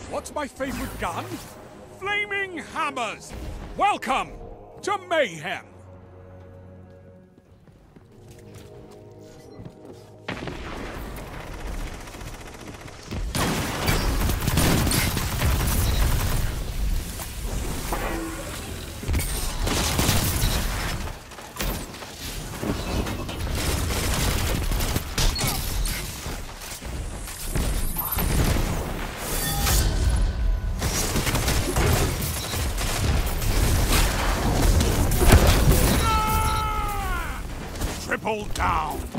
What's my favorite gun? Flaming hammers! Welcome to Mayhem! Triple down!